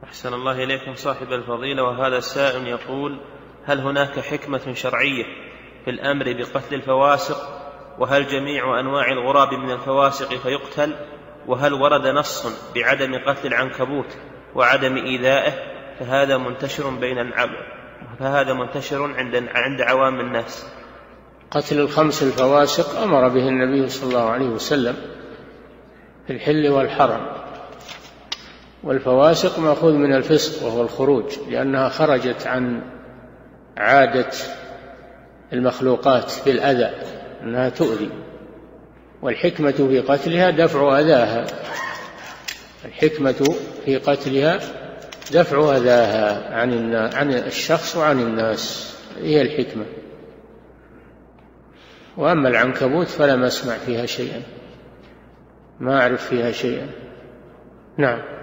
أحسن الله إليكم صاحب الفضيلة. وهذا السائل يقول: هل هناك حكمة شرعية في الأمر بقتل الفواسق؟ وهل جميع أنواع الغراب من الفواسق فيقتل؟ وهل ورد نص بعدم قتل العنكبوت وعدم إيذائه؟ فهذا منتشر عند عوام الناس. قتل الخمس الفواسق أمر به النبي صلى الله عليه وسلم في الحل والحرم، والفواسق مأخوذ من الفسق وهو الخروج، لأنها خرجت عن عادة المخلوقات في الأذى، أنها تؤذي، والحكمة في قتلها دفع أذاها. الحكمة في قتلها دفع أذاها عن الشخص وعن الناس، هي الحكمة. وأما العنكبوت فلم أسمع فيها شيئا، ما أعرف فيها شيئا. نعم.